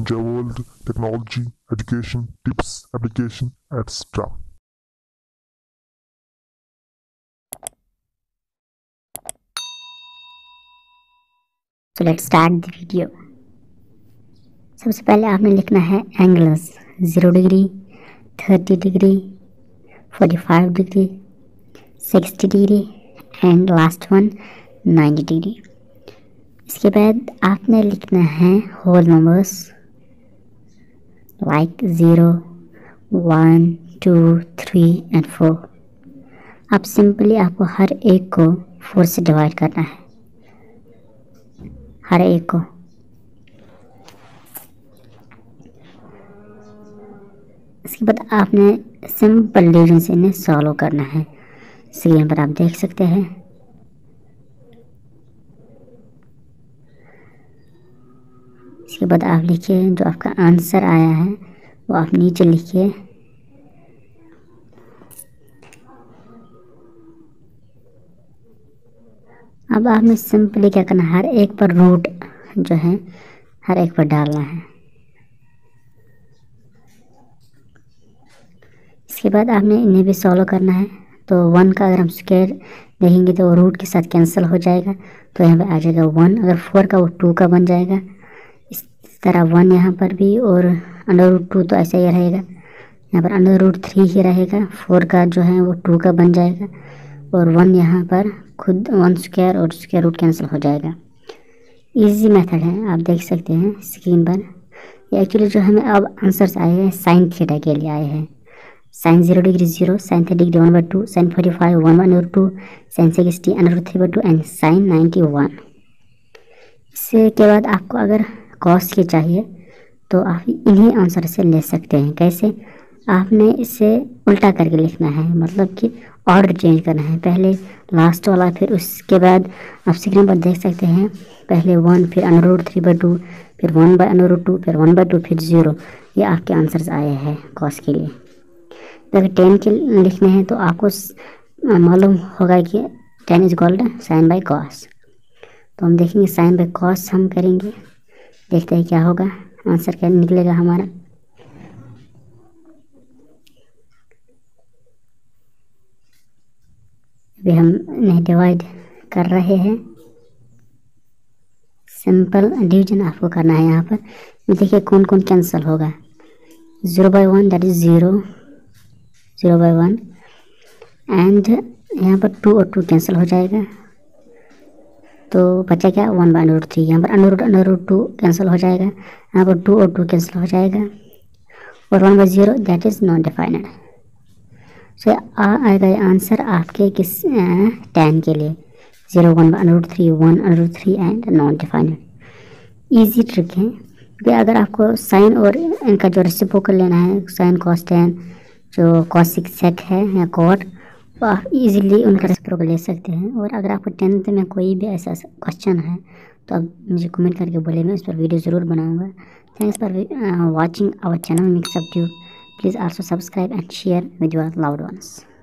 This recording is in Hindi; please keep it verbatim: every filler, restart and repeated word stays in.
Jeweled, technology, education, tips, application, et cetera. So let's start the video. सबसे पहले आपने लिखना है angles zero degree, thirty degree, forty five degree, sixty degree and last one ninety degree. इसके बाद आपने लिखना है whole numbers like zero, one, two, three and four. अब सिंपली आपको हर एक को फोर से डिवाइड करना है, हर एक को। इसके बाद आपने सिंपल डिवीजन से इन्हें सॉल्व करना है। स्क्रीन पर आप देख सकते हैं। इसके बाद आप लिखिए जो आपका आंसर आया है वो आप नीचे लिखिए। अब आपने सिंपली क्या करना है, हर एक पर रूट जो है हर एक पर डालना है। इसके बाद आपने इन्हें भी सॉल्व करना है। तो वन का अगर हम स्क्वायर देखेंगे तो रूट के साथ कैंसिल हो जाएगा, तो यहाँ पे आ जाएगा वन। अगर फोर का वो टू का बन जाएगा। इस तरह वन यहाँ पर भी, और अंडर रूट टू तो ऐसा ही रहेगा। यहाँ पर अंडर रूट थ्री ही रहेगा। फोर का जो है वो टू का बन जाएगा, और वन यहाँ पर खुद वन स्क्वायर और स्क्वायर रूट कैंसिल हो जाएगा। इजी मेथड है, आप देख सकते हैं स्क्रीन पर। ये एक्चुअली जो हमें अब आंसर्स आए हैं साइन थीटा के लिए आए हैं। Sine zero degree zero, sine thirty degree one by two, sine forty five one by under two, sine sixty under three by two and sine ninety one. इसके बाद आपको अगर कॉस की चाहिए तो आप इन्हीं आंसर से ले सकते हैं। कैसे? आपने इसे उल्टा करके लिखना है, मतलब कि ऑर्डर चेंज करना है। पहले लास्ट वाला, फिर उसके बाद आप स्क्रीन पर देख सकते हैं पहले वन, फिर under root three by two, फिर one by under root two, फिर वन बाई टू, फिर ज़ीरो। ये आपके आंसर्स आए हैं कॉस के लिए। अगर टेन के लिखने हैं तो आपको मालूम होगा कि tan is called sine by cos. तो हम देखेंगे साइन बाई कॉस हम करेंगे, देखते हैं क्या होगा, आंसर क्या निकलेगा हमारा। अभी हम इन्हें डिवाइड कर रहे हैं। सिंपल डिवीजन आपको करना है। यहाँ पर देखिए कौन कौन कैंसिल होगा। Zero by one that is zero, zero by one, and यहाँ पर टू और टू कैंसिल हो जाएगा, तो बचा क्या one by under root three. यहाँ पर under root under root two cancel हो जाएगा, यहाँ पर टू और टू कैंसिल हो जाएगा, और one by zero that is not defined. So आएगा ये आंसर आपके किस टेन के लिए, zero one by under root three, one under root three and not defined. Easy trick है, क्योंकि अगर आपको साइन और इनका जो रेसिप्रोकल लेना है, साइन कॉस टेन जो कॉसिक सेक है या कॉट, तो आप इजीली उनका रेसिप्रोकल ले सकते हैं। और अगर आपको टेंथ में कोई भी ऐसा क्वेश्चन है तो आप मुझे कमेंट करके बोले, मैं इस पर वीडियो ज़रूर बनाऊंगा। Thanks for watching our channel Mix Up Tube. Please also subscribe and share with your loved once.